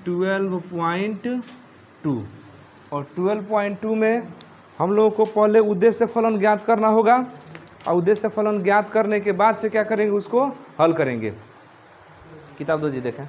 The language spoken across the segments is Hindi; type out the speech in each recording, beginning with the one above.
12.2 और 12.2 में हम लोगों को पहले उद्देश्य फलन ज्ञात करना होगा और उद्देश्य फलन ज्ञात करने के बाद से क्या करेंगे, उसको हल करेंगे। किताब दो जी, देखें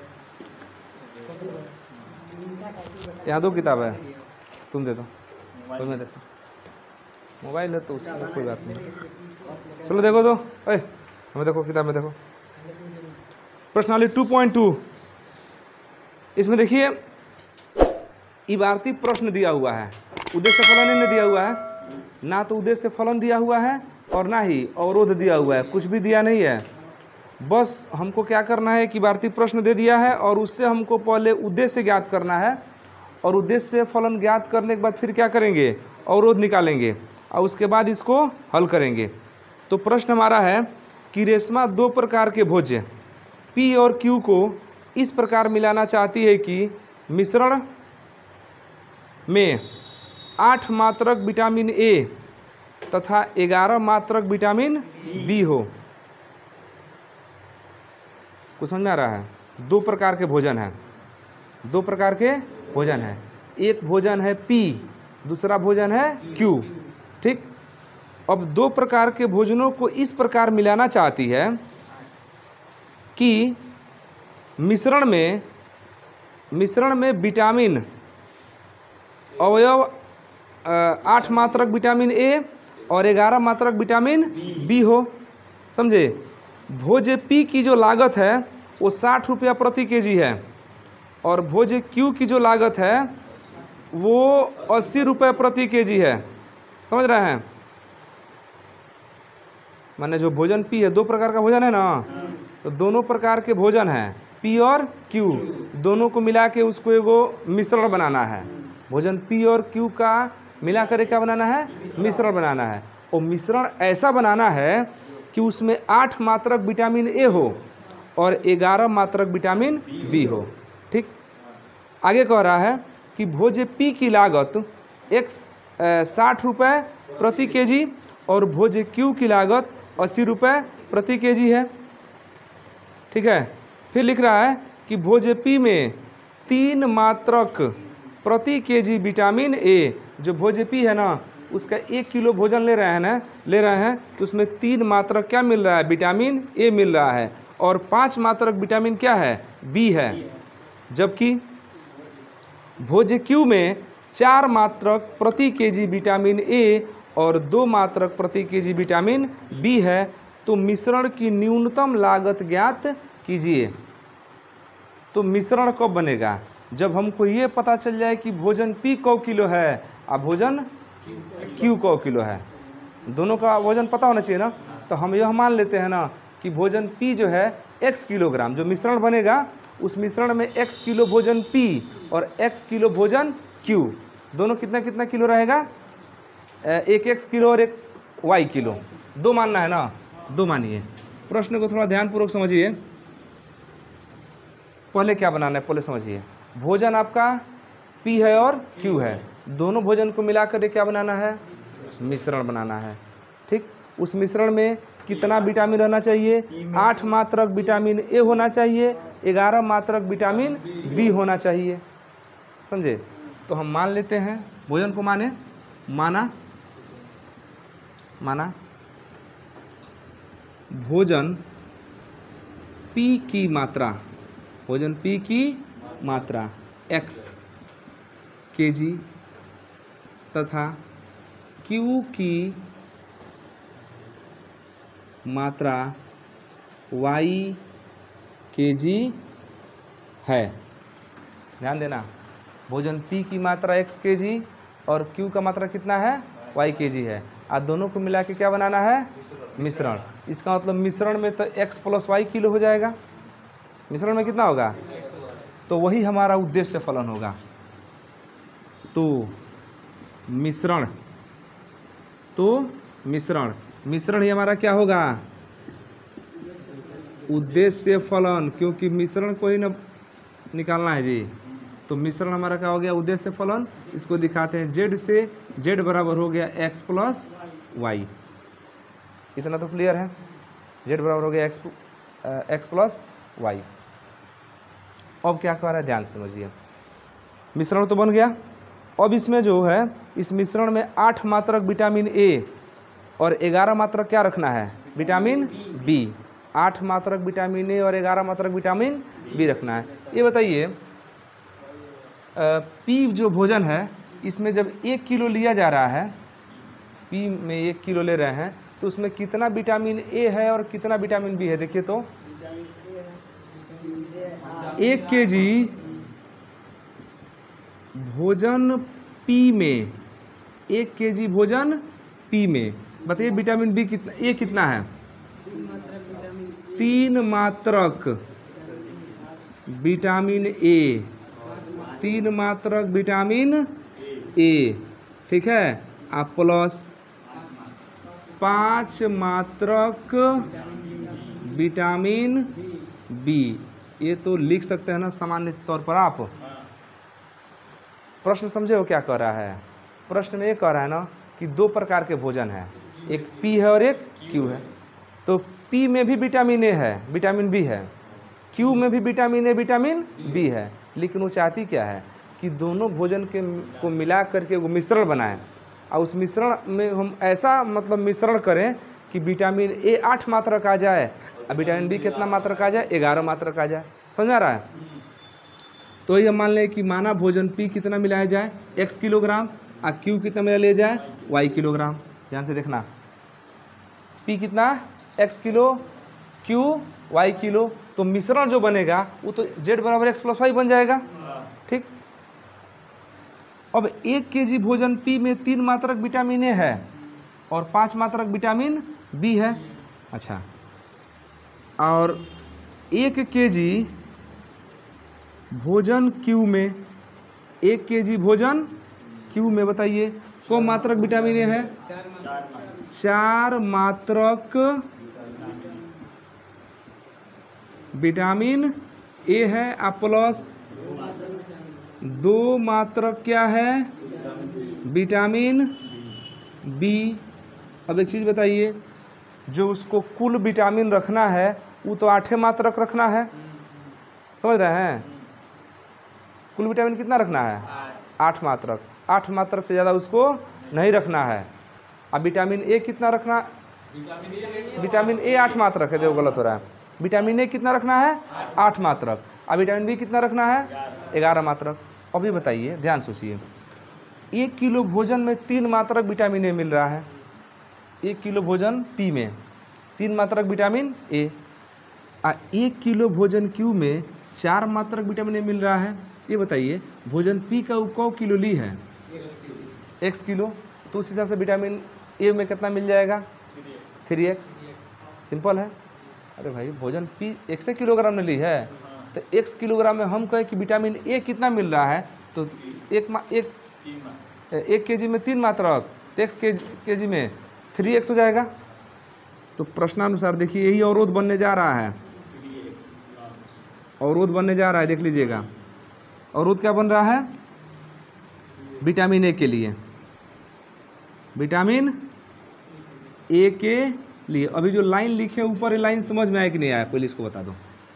यहाँ दो किताब है, तुम दे दो, तुम्हें देखो, मोबाइल है तो उसमें कोई बात नहीं, चलो देखो दो, हमें देखो किताब में देखो, प्रश्नावली 2.2। इसमें देखिए इबारती प्रश्न दिया हुआ है, उद्देश्य फलन नहीं दिया हुआ है, ना तो उद्देश्य फलन दिया हुआ है और ना ही अवरोध दिया हुआ है, कुछ भी दिया नहीं है। बस हमको क्या करना है कि इबारती प्रश्न दे दिया है और उससे हमको पहले उद्देश्य ज्ञात करना है और उद्देश्य फलन ज्ञात करने के बाद फिर क्या करेंगे, अवरोध निकालेंगे और उसके बाद इसको हल करेंगे। तो प्रश्न हमारा है कि रेशमा दो प्रकार के भोज्य P और Q को इस प्रकार मिलाना चाहती है कि मिश्रण में 8 मात्रक विटामिन A तथा 11 मात्रक विटामिन B हो। कुछ समझ में आ रहा है? दो प्रकार के भोजन है, दो प्रकार के भोजन है, एक भोजन है P, दूसरा भोजन है Q, ठीक। अब दो प्रकार के भोजनों को इस प्रकार मिलाना चाहती है कि मिश्रण में विटामिन अवयव 8 मात्रक विटामिन A और 11 मात्रक विटामिन B हो, समझे। भोज्य P की जो लागत है वो 60 रुपया प्रति केजी है और भोज्य Q की जो लागत है वो 80 रुपये प्रति केजी है, समझ रहे हैं। माने जो भोजन P है, दो प्रकार का भोजन है ना, तो दोनों प्रकार के भोजन है P और Q, दोनों को मिला के उसको एगो मिश्रण बनाना है। भोजन P और Q का मिला कर क्या बनाना है, मिश्रण बनाना है। और मिश्रण ऐसा बनाना है कि उसमें 8 मात्रक विटामिन A हो और 11 मात्रक विटामिन B हो, ठीक। आगे कह रहा है कि भोज्य P की लागत 60 रुपये प्रति केजी और भोज्य Q की लागत 80 रुपये प्रति केजी है, ठीक है। फिर लिख रहा है कि भोज्य P में 3 मात्रक प्रति केजी विटामिन A, जो भोज्य P है ना उसका 1 किलो भोजन ले रहे हैं तो उसमें 3 मात्रक क्या मिल रहा है, विटामिन A मिल रहा है और 5 मात्रक विटामिन क्या है, B है। जबकि भोज्य Q में 4 मात्रक प्रति केजी विटामिन A और 2 मात्रक प्रति केजी विटामिन B है। तो मिश्रण की न्यूनतम लागत ज्ञात कीजिए। तो मिश्रण कब बनेगा, जब हमको ये पता चल जाए कि भोजन P कौ किलो है और भोजन Q कौ किलो है, दोनों का वजन पता होना चाहिए ना। तो हम यह मान लेते हैं ना कि भोजन P जो है x किलोग्राम, जो मिश्रण बनेगा उस मिश्रण में x किलो भोजन P और x किलो भोजन Q, दोनों कितना कितना किलो रहेगा, एक x किलो और एक y किलो, दो मानना है ना, दो मानिए। प्रश्न को थोड़ा ध्यानपूर्वक समझिए। पहले क्या बनाना है, पहले समझिए। भोजन आपका P है और Q है, दोनों भोजन को मिलाकर क्या बनाना है, मिश्रण बनाना है, ठीक। उस मिश्रण में कितना विटामिन रहना चाहिए, 8 मात्रक विटामिन A होना चाहिए, 11 मात्रक विटामिन B होना चाहिए, समझे। तो हम मान लेते हैं, भोजन को माना भोजन P की मात्रा, भोजन P की मात्रा x केजी तथा Q की मात्रा y केजी है। ध्यान देना, भोजन P की मात्रा x केजी और Q का मात्रा कितना है, y केजी है। और दोनों को मिला के क्या बनाना है, मिश्रण। इसका मतलब मिश्रण में तो x प्लस y किलो हो जाएगा, मिश्रण में कितना होगा, तो वही हमारा उद्देश्य फलन होगा। तो मिश्रण ही हमारा क्या होगा, उद्देश्य फलन, क्योंकि मिश्रण को ही ना निकालना है जी। तो मिश्रण हमारा क्या हो गया, उद्देश्य फलन। इसको दिखाते हैं, z से z बराबर हो गया x प्लस y। इतना तो क्लियर है, z बराबर हो गया x प्लस y। अब क्या कह रहा है, ध्यान से समझिए। मिश्रण तो बन गया। अब इसमें जो है इस मिश्रण में 8 मात्रक विटामिन ए और 11 मात्रक क्या रखना है, विटामिन बी। 8 मात्रक विटामिन ए और 11 मात्रक विटामिन बी रखना है। ये बताइए पी जो भोजन है इसमें जब 1 किलो लिया जा रहा है, पी में 1 किलो ले रहे हैं, तो उसमें कितना विटामिन ए है और कितना विटामिन बी है। देखिए तो 1 केजी भोजन पी में, 1 केजी भोजन पी में, बताइए विटामिन बी कितना, ए कितना है, 3 मात्रक विटामिन ए, 3 मात्रक विटामिन ए, ठीक है, आप प्लस 5 मात्रक विटामिन बी। ये तो लिख सकते हैं ना सामान्य तौर पर आप। प्रश्न समझे हो क्या कह रहा है? प्रश्न में ये कह रहा है ना कि 2 प्रकार के भोजन है, एक पी है और एक क्यू है। तो पी में भी विटामिन ए है, विटामिन बी है, क्यू में भी विटामिन ए विटामिन बी है, लेकिन वो चाहती क्या है कि दोनों भोजन के को मिला करके वो मिश्रण बनाएं और उस मिश्रण में हम ऐसा मतलब मिश्रण करें कि विटामिन ए 8 मात्रक आ जाए और विटामिन बी कितना मात्रक आ जाए, 11 मात्रक आ जाए। समझ आ रहा है? तो ये मान लें कि माना भोजन पी कितना मिलाया जाए, x किलोग्राम, और क्यू कितना मिला लिया जाए, y किलोग्राम। ध्यान से देखना, पी कितना, x kilo, Q y kilo, तो मिश्रण जो बनेगा वो तो z बराबर x प्लस y बन जाएगा। ठीक। अब 1 केजी भोजन पी में 3 मात्रक विटामिन ए है और 5 मात्रक विटामिन बी है। अच्छा, और 1 केजी भोजन क्यू में, 1 केजी भोजन क्यू में बताइए कौन मात्रक विटामिन ए है, 4 मात्रक विटामिन ए है, और प्लस 2 मात्रक क्या है, विटामिन बी। अब एक चीज़ बताइए, जो उसको कुल विटामिन रखना है वो तो 8 मात्रक रखना है। समझ रहे हैं? कुल विटामिन कितना रखना है, 8 मात्रक। 8 मात्रक से ज़्यादा उसको नहीं रखना है। अब विटामिन ए कितना रखना, विटामिन ए 8 मात्रक है, देखो गलत हो रहा है। विटामिन ए कितना रखना है, 8 मात्रक। अब विटामिन बी कितना रखना है, 11 मात्रक। अभी बताइए, ध्यान सोचिए, 1 किलो भोजन में 3 मात्रक विटामिन ए मिल रहा है, 1 किलो भोजन पी में 3 मात्रक विटामिन ए, और 1 किलो भोजन क्यू में 4 मात्रक विटामिन ए मिल रहा है। ये बताइए भोजन पी का वो किलो ली है, x किलो, तो उस हिसाब से विटामिन ए में कितना मिल जाएगा, 3x। सिंपल है। अरे भाई भोजन पी 1 किलोग्राम में ली है, तो x किलोग्राम में हम कहें कि विटामिन ए कितना मिल रहा है, तो 1 केजी में 3 मात्रक, तो x केजी में 3x हो जाएगा। तो प्रश्नानुसार देखिए यही अवरोध बनने जा रहा है, अवरोध बनने जा रहा है, देख लीजिएगा। अवरोध क्या बन रहा है, विटामिन ए के लिए, विटामिन ए के लिए। अभी जो लाइन लिखे ऊपर, ये लाइन समझ में आया कि नहीं आया, पहले इसको बता दो।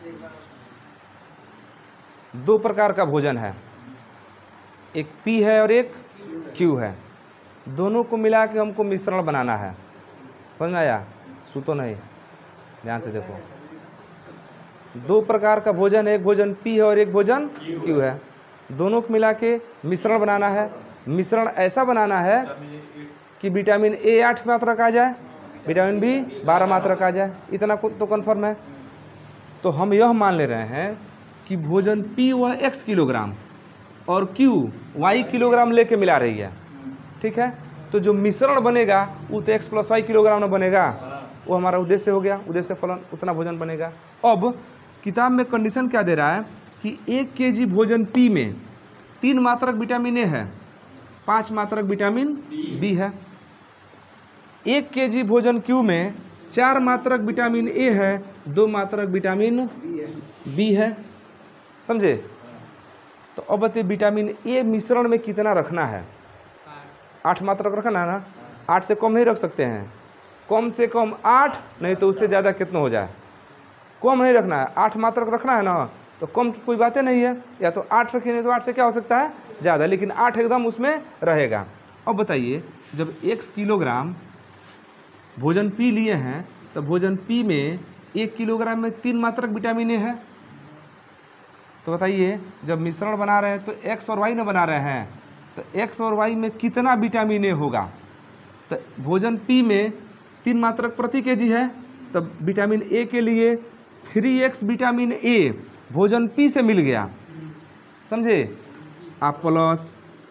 2 प्रकार का भोजन है, एक पी है और एक क्यू है, दोनों को मिला के हमको मिश्रण बनाना है। समझ में आया? सुतो नहीं, ध्यान से देखो। 2 प्रकार का भोजन है, एक भोजन पी है और एक भोजन क्यू है, दोनों को मिला के मिश्रण बनाना है। मिश्रण ऐसा बनाना है कि विटामिन ए 8 मात्रक आ जाए, विटामिन बी 12 मात्रक आ जाए। इतना तो कन्फर्म है। तो हम यह मान ले रहे हैं कि भोजन पी वह x किलोग्राम और क्यू y किलोग्राम लेके मिला रही है। ठीक है, तो जो मिश्रण बनेगा वो तो x प्लस y किलोग्राम में बनेगा, वो हमारा उद्देश्य हो गया, उद्देश्य फलन उतना भोजन बनेगा। अब किताब में कंडीशन क्या दे रहा है कि 1 केजी भोजन पी में 3 मात्रक विटामिन ए है, 5 मात्रक विटामिन बी है। 1 केजी भोजन क्यू में 4 मात्रक विटामिन ए है, 2 मात्रक विटामिन बी है। समझे? तो अब बताइए विटामिन ए मिश्रण में कितना रखना है, 8 मात्रक रखना है ना, 8 से कम नहीं रख सकते हैं, कम से कम 8, नहीं तो उससे ज़्यादा कितना हो जाए, कम नहीं रखना है, 8 मात्रक रखना है ना, तो कम की कोई बातें नहीं है। या तो 8 रखेंगे तो 8 से क्या हो सकता है, ज़्यादा, लेकिन 8 एकदम उसमें रहेगा। अब बताइए, जब x किलोग्राम भोजन पी लिए हैं तो भोजन पी में 1 किलोग्राम में 3 मात्रक विटामिन ए है। तो बताइए, जब मिश्रण बना रहे हैं तो x और y न बना रहे हैं, तो x और y में कितना विटामिन ए होगा? तो भोजन पी में 3 मात्रक प्रति केजी है, तब विटामिन ए के लिए 3x विटामिन ए भोजन पी से मिल गया, समझे आप, प्लस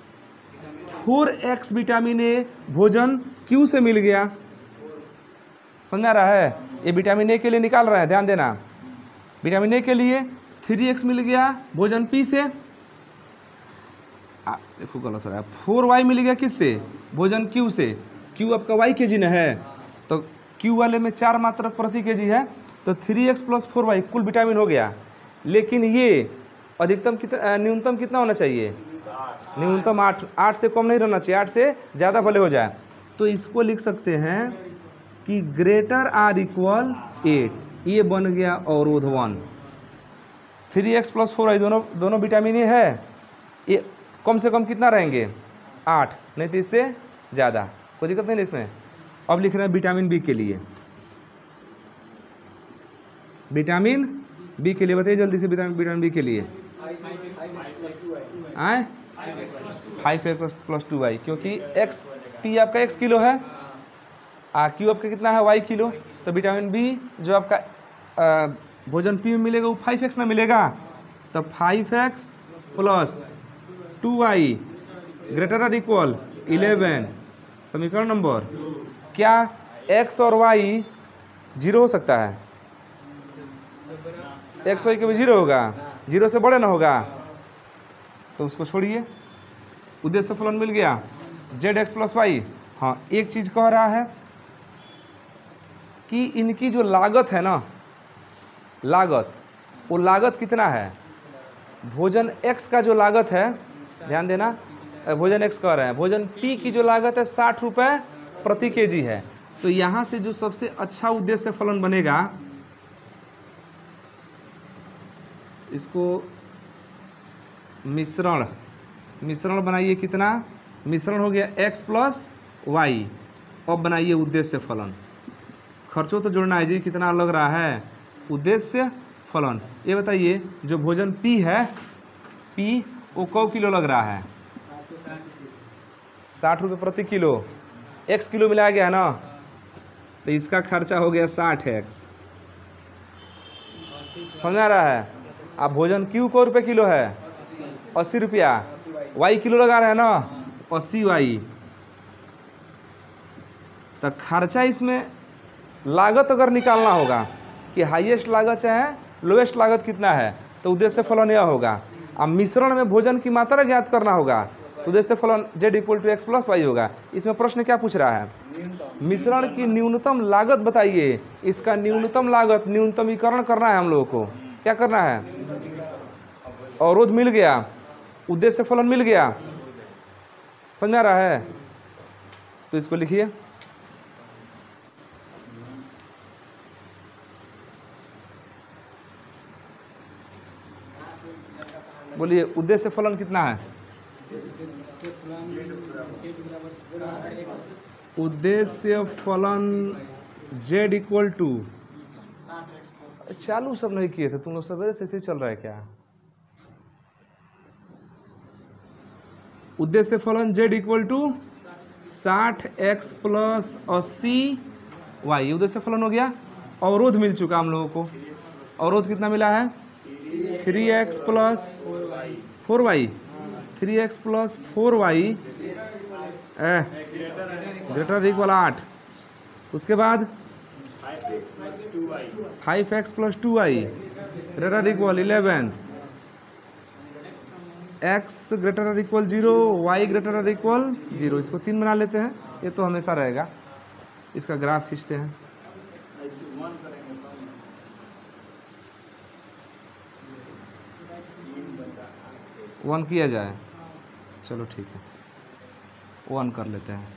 4x विटामिन ए भोजन क्यू से मिल गया। समझ आ रहा है? ये विटामिन ए के लिए निकाल रहे हैं, ध्यान देना। विटामिन ए के लिए 3x मिल गया भोजन पी से, देखो गलत हो रहा है, 4y मिल गया किससे? भोजन क्यू से। क्यू आपका y केजी न है, तो क्यू वाले में 4 मात्रक प्रति केजी है, तो 3x प्लस 4y कुल विटामिन हो गया। लेकिन ये अधिकतम कितना, न्यूनतम कितना होना चाहिए? न्यूनतम 8 से कम नहीं रहना चाहिए, 8 से ज़्यादा भले हो जाए। तो इसको लिख सकते हैं कि ग्रेटर आर इक्वल 8, ये बन गया अवरोध 1। 3x प्लस 4y दोनों विटामिन ए है, ये कम से कम कितना रहेंगे? 8, नहीं तो इससे ज़्यादा, कोई दिक्कत नहीं है इसमें। अब लिख रहे हैं विटामिन बी के लिए। विटामिन बी के लिए बताइए जल्दी से, विटामिन बी के लिए आए 5x प्लस 2y, क्योंकि x पी आपका x किलो है, क्यू आपका कितना है? y kilo. तो विटामिन बी जो आपका भोजन पी में मिलेगा वो 5x ना मिलेगा, तो 5x प्लस 2y ग्रेटर और इक्वल 11। समीकरण नंबर क्या x और y जीरो हो सकता है? x y के भी जीरो होगा, जीरो से बड़े ना होगा, तो उसको छोड़िए। उद्देश्य फलन मिल गया zx प्लस वाई। हाँ, एक चीज़ कह रहा है कि इनकी जो लागत है ना, लागत, वो लागत कितना है? भोजन x का जो लागत है, ध्यान देना, भोजन x कह रहे हैं, भोजन p की जो लागत है 60 रुपये प्रति केजी है। तो यहाँ से जो सबसे अच्छा उद्देश्य फलन बनेगा, इसको मिश्रण बनाइए। कितना मिश्रण हो गया? x plus y. अब बनाइए उद्देश्य फलन। खर्चों तो जोड़ना है जी, कितना लग रहा है? उद्देश्य फलन। ये बताइए, जो भोजन p है, p वो कौ किलो लग रहा है? 60 रुपये प्रति किलो। x किलो मिलाया गया है ना, तो इसका खर्चा हो गया 60x। समझ आ रहा है? आप भोजन क्यू को रुपये किलो है? 80 रुपया। y किलो लगा रहे हैं ना, 80y। तो खर्चा इसमें, लागत अगर निकालना होगा कि हाईएस्ट लागत चाहे लोएस्ट लागत कितना है, तो उद्देश्य फलन यह होगा। अब मिश्रण में भोजन की मात्रा ज्ञात करना होगा, तो उद्देश्य फलन z equal to x plus y होगा। इसमें प्रश्न क्या पूछ रहा है? मिश्रण की न्यूनतम लागत बताइए। इसका न्यूनतम लागत न्यूनतमीकरण करना है हम लोगों को। क्या करना है? अवरोध मिल गया, उद्देश्य फलन मिल गया। समझ आ रहा है? तो इसको लिखिए। बोलिए, उद्देश्य फलन कितना है? उद्देश्य फलन z इक्वल टू, चालू सब नहीं किए थे तुम लोग, सवेरे से ऐसे चल रहा है क्या? उद्देश्य फलन z equal to 60x plus 80y, उद्देश्य फलन हो गया। अवरोध मिल चुका हम लोगों को। अवरोध कितना मिला है? 3x plus 4y, 3x plus 4y greater equal 8। उसके बाद 5x plus 2y greater equal 11, x greater equal 0, y greater equal 0। इसको 3 बना लेते हैं, ये तो हमेशा रहेगा। इसका ग्राफ खींचते हैं। वन किया जाए, चलो ठीक है, 1 कर लेते हैं।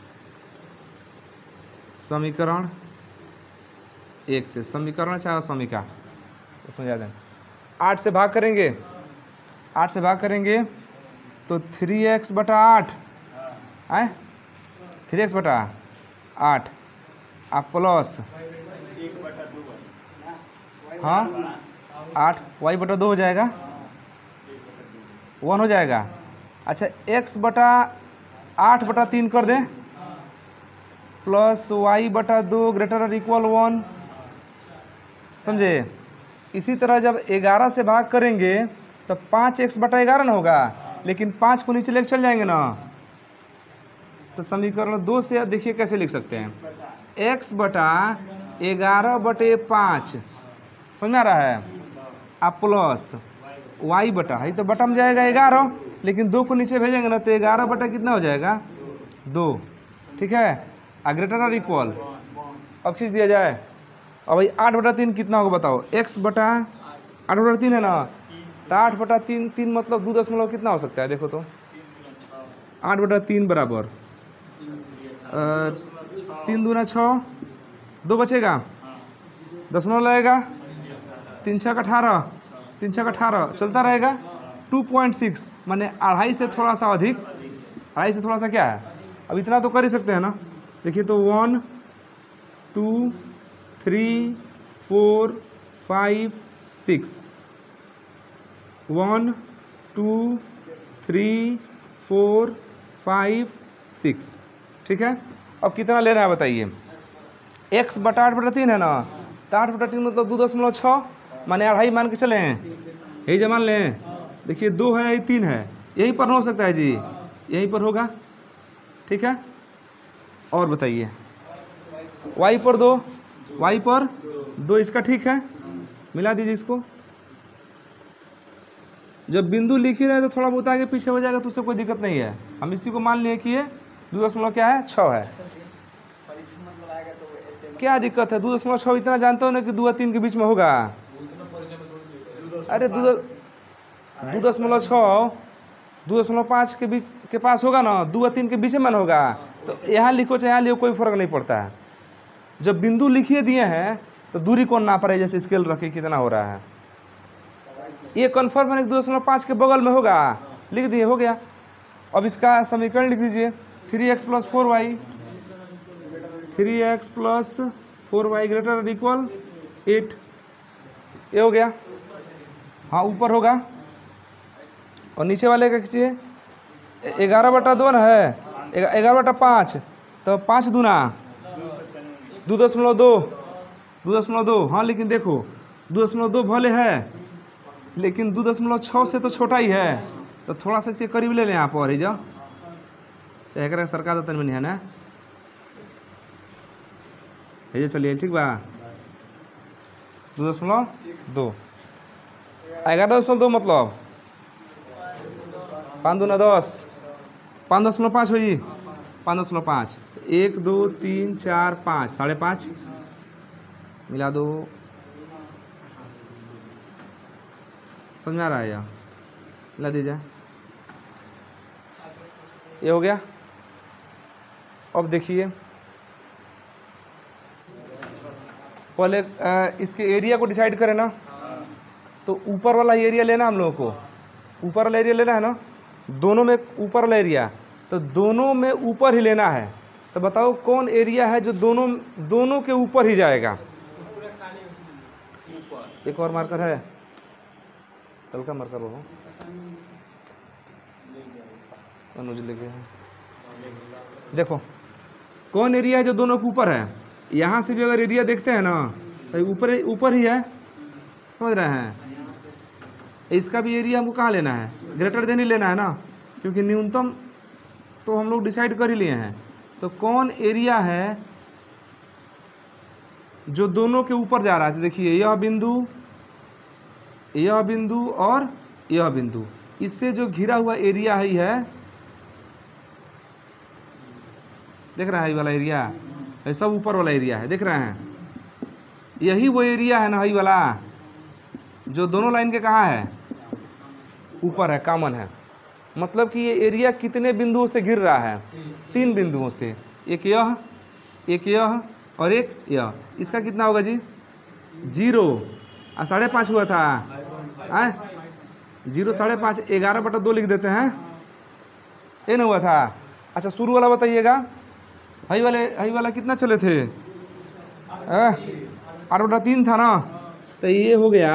समीकरण 1 से, समीकरण चाहे समीका, उसमें ज़्यादा 8 से भाग करेंगे। 8 से भाग करेंगे तो 3x बटा 8 आए 3x बटा 8 आप प्लस हाँ 8 y बटा 2 हो जाएगा 1 हो जाएगा। अच्छा x बटा 8 बटा 3 कर दें प्लस y बटा 2 ग्रेटर और इक्वल 1, समझे। इसी तरह जब 11 से भाग करेंगे तो 5x बटा 11 ना होगा, लेकिन 5 को नीचे लेकर चल जाएंगे ना, तो समीकरण 2 से देखिए कैसे लिख सकते हैं। x बटा 11 बटे 5 समझ में आ रहा है, आप प्लस y बटा है तो बटा में जाएगा 11, लेकिन 2 को नीचे भेजेंगे ना तो 11 बटा कितना हो जाएगा 2, ठीक है। ग्रेटर और इक्वल अब खींच दिया जाए। अब भाई 8 बटा 3 कितना होगा बताओ, x बटा 8 बटा 3 है ना, तो 8 बटा 3 3 मतलब 2 दशमलव कितना हो सकता है, देखो तो 8 बटा 3 बराबर 3 दूना 6, 2 बचेगा, दशमलव लगेगा, 3 छक 18, 3 छक 18 चलता रहेगा, 2.6 माने 2.5 से थोड़ा सा अधिक, 2.5 से थोड़ा सा क्या है, अब इतना तो कर ही सकते हैं ना। देखिए तो 1 2 3 4 5 6 1 2 3 4 5 6, ठीक है। अब कितना ले रहा है बताइए, x बटा 8 बटा 3 है ना, तो 8 बटा 3 मतलब 2.6 माने 2.5 मान के चले हैं, यही जो मान लें। देखिए 2 है यही 3 है, यहीं पर हो सकता है जी, यहीं पर होगा, ठीक है। और बताइए y पर 2, y पर 2 इसका ठीक है, मिला दीजिए इसको। जब बिंदु लिख ही रहे तो थोड़ा बहुत आगे पीछे हो जाएगा तो उससे कोई दिक्कत नहीं है। हम इसी को मान लिए कि ये 2 क्या है 6 है, क्या दिक्कत है 2.6 इतना जानते हो ना कि 2 और 3 के बीच में होगा। अरे 2.6 2.5 के बीच के पास होगा ना, 2 और 3 के बीच में होगा, तो यहाँ लिखो चाहे यहाँ लिखो कोई फर्क नहीं पड़ता है। जब बिंदु लिखिए दिए हैं तो दूरी कौन ना पड़े, जैसे स्केल रखे कितना हो रहा है, ये कन्फर्म है 2.5 के बगल में होगा, लिख दिए हो गया। अब इसका समीकरण लिख दीजिए 3x plus 4y, 3x plus 4y greater और इक्वल 8, ये हो गया। हाँ ऊपर होगा और नीचे वाले का खींचिए 11 बटा 2 ना है, 11 बटा 5 तो 5 दूना 2.2, हाँ लेकिन देखो 2.2 भले है लेकिन 2.6 से तो छोटा ही है, तो थोड़ा सा इसके करीब ले लें यहाँ पर ही जाओ, चाहे कर सरकार तो नहीं है ना, ये चलिए ठीक बा 2.2 11.2 मतलब 5 दूना 10, 5.5 हुई 5.5, 1 2 3 4 5 5.5 मिला दो, समझ आ रहा है यार, मिला दीजिए, ये हो गया। अब देखिए पहले इसके एरिया को डिसाइड करें ना, तो ऊपर वाला एरिया लेना हम लोगों को, ऊपर वाला एरिया लेना है ना, दोनों में ऊपर वाला एरिया, तो दोनों में ऊपर ही लेना है। तो बताओ कौन एरिया है जो दोनों के ऊपर ही जाएगा। एक और मार्कर है, कल का मार्कर हो अनुज लेके, देखो कौन एरिया है जो दोनों के ऊपर है। यहाँ से भी अगर एरिया देखते हैं ना तो ऊपर ही है, समझ रहे हैं। इसका भी एरिया हमको कहाँ लेना है, ग्रेटर देन ही लेना है ना, क्योंकि न्यूनतम तो हम लोग डिसाइड कर ही लिए हैं। तो कौन एरिया है जो दोनों के ऊपर जा रहा है, तो देखिए यह बिंदु और यह बिंदु, इससे जो घिरा हुआ एरिया है देख रहा है, ये वाला एरिया ये सब ऊपर वाला एरिया है, देख रहे हैं, यही वो एरिया है ना, यही वाला जो दोनों लाइन के कहाँ है ऊपर है, कॉमन है। मतलब कि ये एरिया कितने बिंदुओं से घिर रहा है, 3 बिंदुओं से, एक यह और एक यह। इसका कितना होगा जी 0 और 5.5 हुआ था, 0 5.5 11/2 लिख देते हैं, ये ना हुआ था। अच्छा शुरू वाला बताइएगा, हई वाला कितना चले थे? 8/3 था ना, तो ये हो गया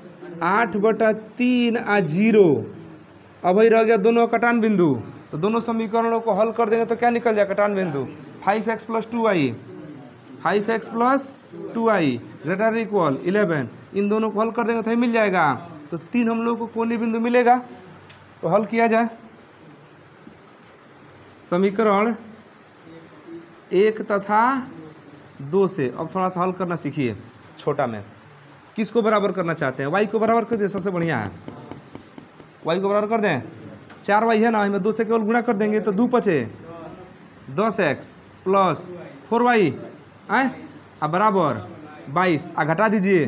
8/3 आ 0। अब वही रह गया दोनों कटान बिंदु, तो दोनों समीकरणों को हल कर देंगे तो क्या निकल जाए कटान बिंदु? 5x + 2y, 5x + 2y greater equal 11। इन दोनों को हल कर देंगे तो ही मिल जाएगा। तो 3 हम लोग को कोणीय बिंदु मिलेगा। तो हल किया जाए समीकरण 1 तथा 2 से। अब थोड़ा सा हल करना सीखिए छोटा में। किसको बराबर करना चाहते हैं? y को बराबर कर दें, सबसे बढ़िया है। y को बराबर कर दें, 4y है ना, इसमें 2 से केवल गुणा कर देंगे तो 2 बचे 10x + 4y आए बराबर 22। घटा दीजिए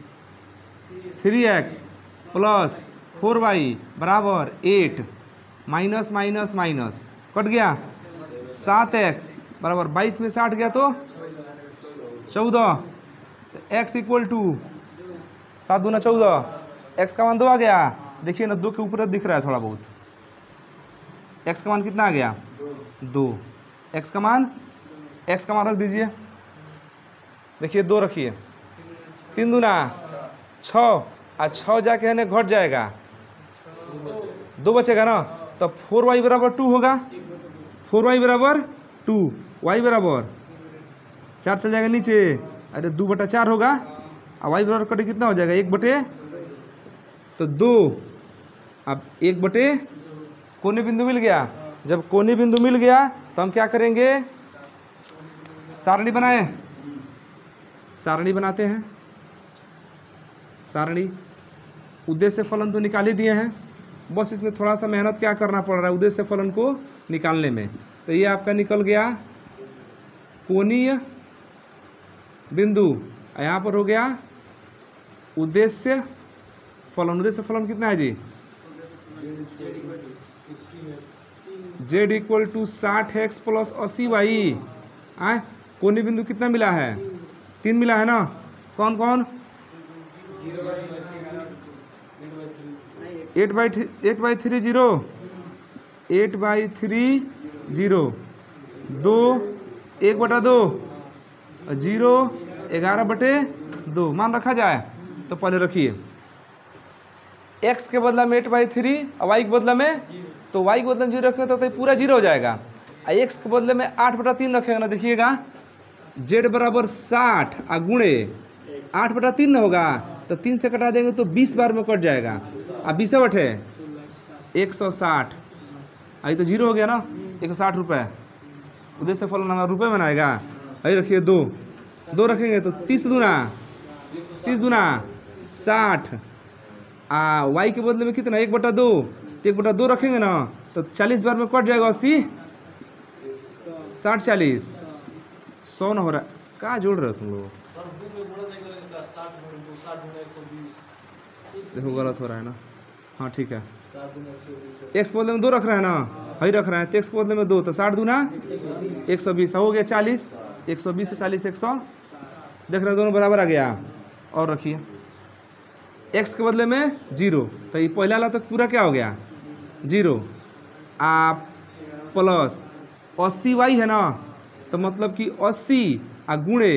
3x + 4y बराबर 8, माइनस माइनस माइनस कट गया 7x बराबर 22 में 60 गया तो 14। तो x = 7 दूना 14, x का मान 2 आ गया। देखिए ना 2 के ऊपर दिख रहा है थोड़ा बहुत। x का मान कितना आ गया? 2। x का मान रख दीजिए, देखिए 2 रखिए। 3 दूना 6 और 6 जाके है घट जाएगा, 2 बचेगा ना। तो 4y बराबर 2 होगा, 4y बराबर 2, y बराबर 4 चल जाएगा नीचे, अरे 2/4 होगा। और y बराबर कटे कितना हो जाएगा? 1/, तो 2। अब 1/, कोने बिंदु मिल गया। जब कोने बिंदु मिल गया तो हम क्या करेंगे? सारणी बनाए, सारणी बनाते हैं। सारणी उद्देश्य फलन तो निकाल ही दिए हैं, बस इसमें थोड़ा सा मेहनत क्या करना पड़ रहा है उद्देश्य फलन को निकालने में। तो ये आपका निकल गया कोणीय बिंदु, यहाँ पर हो गया उद्देश्य फलन। उद्देश्य फलन कितना है जी? z = 60x + 80y। कोणीय बिंदु कितना मिला है? 3 मिला है ना। कौन कौन? 8/3 0, 8/3 0, 2 1/2, 0 11/2 मान रखा जाए। तो पहले रखिए x के बदला में 8/3 और y के बदला में, तो y के बदले में 0 रखेंगे तो पूरा 0 हो जाएगा। और x के बदले में 8/3 रखेंगे ना, देखिएगा z बराबर 60 और गुणे 8/3 न होगा, तो 3 से कटा देंगे तो 20 बार में कट जाएगा। अब 20 बटे 160, अभी तो 0 हो गया ना, 160 रुपये। उद्देश्य फलन हमारा रुपये में आएगा। अभी रखिए 2 रखेंगे तो 30 दूना 60, y के बदले में कितना? 1/2, तो 1/2 रखेंगे ना तो 40 बार में कट जाएगा। 80 60 40 100 न हो रहा है, कहाँ जोड़ रहे हो तुम लोग? देखो गलत हो रहा है ना। हाँ ठीक है, x के बदले में 2 रख रहे हैं ना, वही रख रहे हैं। तो x के बदले में 2, तो 60 दूना 120 हो गया 40, 120 से 40 100, देख रहे हैं दोनों बराबर आ गया। और रखिए x के बदले में 0, तो ये पहला वाला तो पूरा क्या हो गया? 0 प्लस 80y है ना, तो मतलब कि 80 और गुणे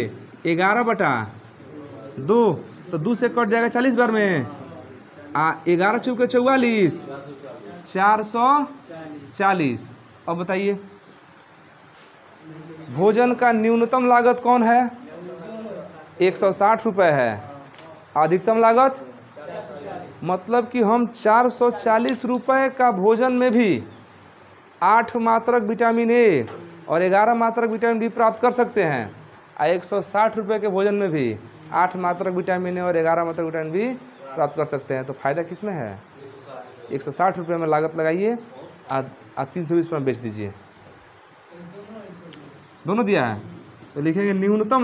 11/2, तो 2 से कट जाएगा 40 बार में। 11 चौके 44, 440। अब बताइए भोजन का न्यूनतम लागत कौन है? 160 रुपये है। अधिकतम लागत मतलब कि हम 440 रुपये का भोजन में भी 8 मात्रक विटामिन ए और 11 मात्रक विटामिन बी प्राप्त कर सकते हैं। 160 रुपये के भोजन में भी 8 मात्रक विटामिन ए और 11 मात्रक विटामिन बी प्राप्त कर सकते हैं। तो फायदा किस में है? 160 रुपये में लागत लगाइए और 320 रुपये में बेच दीजिए। दोनों दिया है तो लिखेंगे न्यूनतम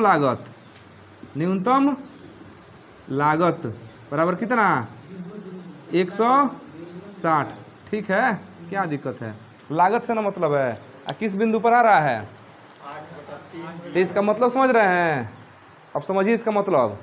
लागत बराबर कितना? 160। ठीक है, क्या दिक्कत है? लागत से ना मतलब है, किस बिंदु पर आ रहा है, तो इसका मतलब समझ रहे हैं। अब समझिए इसका मतलब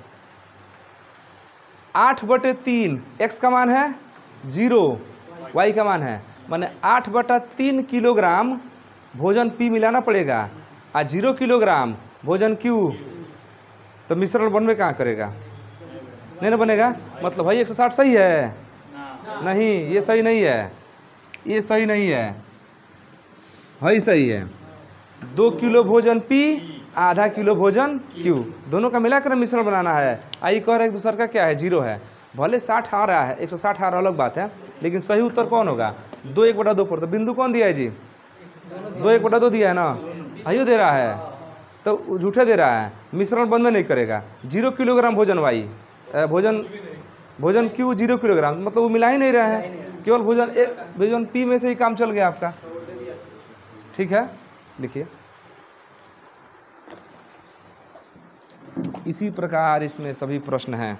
8/3 x का मान है 0, y का मान है, माने 8/3 किलोग्राम भोजन पी मिलाना पड़ेगा और 0 किलोग्राम भोजन क्यू, तो मिश्रण बनवे कहाँ करेगा, नहीं ना बनेगा। मतलब भाई 160 सही है, नहीं ये सही नहीं है, ये सही नहीं है, भाई सही है। 2 किलो भोजन पी, आधा किलो भोजन क्यू, दोनों का मिलाकर मिश्रण बनाना है। आई कह रहा है दूसरा का क्या है, 0 है। भले 60 आ रहा है, 160 आ रहा अलग बात है, लेकिन सही उत्तर कौन होगा, 2 1/2 पर। तो बिंदु कौन दिया है जी, 2 1/2 दिया है ना, आइयो दे रहा है, तो झूठे दे रहा है, मिश्रण बनवे नहीं करेगा। 0 किलोग्राम भोजन वाई भोजन क्यू 0 किलोग्राम, मतलब वो मिला ही नहीं रहा है, केवल भोजन पी में से ही काम चल गया आपका। ठीक है, लिखिए। इसी प्रकार इसमें सभी प्रश्न हैं।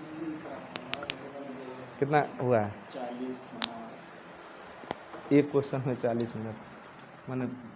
कितना हुआ है, 40, एक क्वेश्चन में 40 मिनट, माने